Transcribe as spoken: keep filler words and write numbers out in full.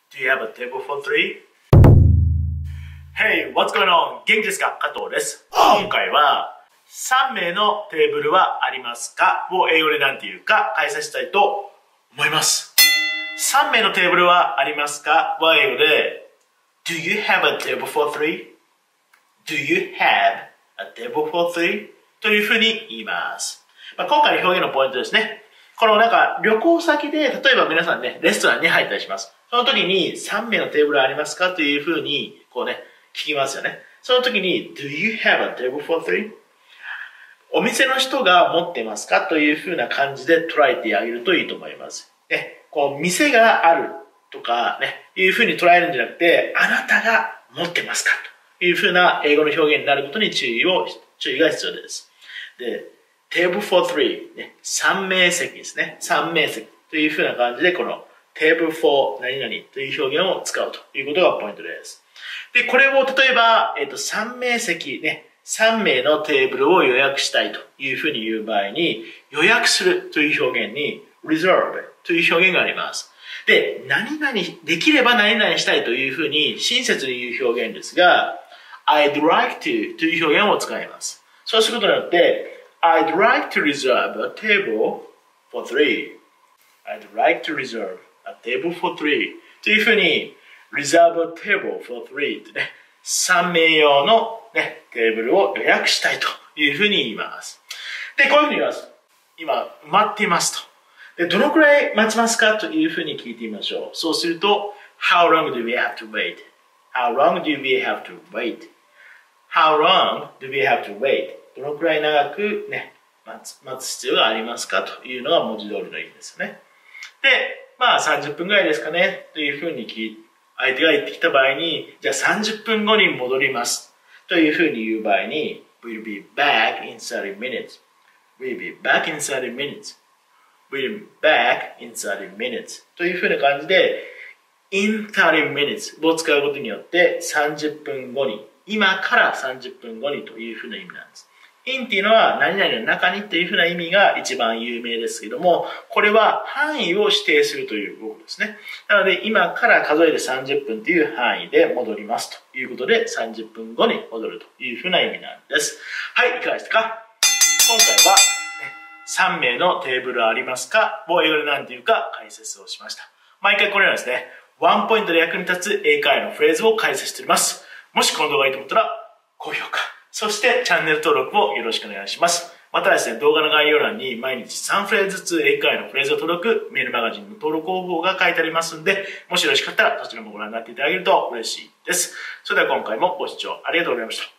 Do you have a table for three? Hey, what's going on? 元気ですか？加藤です。今回はさん名のテーブルはありますかを英語で何て言うか解説したいと思います。さん名のテーブルはありますかは英語で Do you have a table for three? Do you have a table for three? というふうに言います。まあ、今回の表現のポイントですね。このなんか旅行先で、例えば皆さんね、レストランに入ったりします。その時にさん名のテーブルありますかというふうに、こうね、聞きますよね。その時に Do you have a table for three? お店の人が持ってますかというふうな感じで捉えてあげるといいと思います。ね、こう店があるとかね、いうふうに捉えるんじゃなくて、あなたが持ってますかというふうな英語の表現になることに注意を、注意が必要です。で、table for three、ね、さん名席ですね。さん名席というふうな感じで、この table for 何々という表現を使うということがポイントです。で、これを例えば、えっと、さん名席ね、さん名のテーブルを予約したいというふうに言う場合に、予約するという表現に reserve という表現があります。で、何々、できれば何々したいというふうに親切に言う表現ですが、I'd like to という表現を使います。そうすることによって、I'd like to reserve a table for three. I'd like to reserve a table for three. というふうに、reserve a table for three ってね、さん名用の、ね、テーブルを予約したいというふうに言います。で、こういうふうに言います。今、待っていますと。で、どのくらい待ちますかというふうに聞いてみましょう。そうすると、How long do we have to wait? How long do we have to wait? How long do we have to wait? どのくらい長くね、待つ、待つ必要がありますかというのが文字通りの意味ですよね。で、まあさんじゅっぷんぐらいですかねというふうに聞い相手が言ってきた場合に、じゃあさんじゅっぷんごに戻りますというふうに言う場合に、We'll be back in thirty minutes. We'll be back in thirty minutes. We'll be back in thirty minutes. というふうな感じで、in thirty minutes を使うことによってさんじゅっぷんごに、今からさんじゅっぷんごにというふうな意味なんです。in っていうのは何々の中にというふうな意味が一番有名ですけども、これは範囲を指定するということですね。なので今から数えてさんじゅっぷんという範囲で戻りますということでさんじゅっぷんごに戻るというふうな意味なんです。はい、いかがでしたか？今回は、ね、さん名のテーブルありますかを英語で何て言うか解説をしました。毎回このようなですね、ワンポイントで役に立つ英会話のフレーズを解説しております。もしこの動画がいいと思ったら高評価、そしてチャンネル登録をよろしくお願いします。またですね、動画の概要欄に毎日さんフレーズずつ英会話のフレーズを届くメールマガジンの登録方法が書いてありますので、もしよろしかったらそちらもご覧になっていただけると嬉しいです。それでは今回もご視聴ありがとうございました。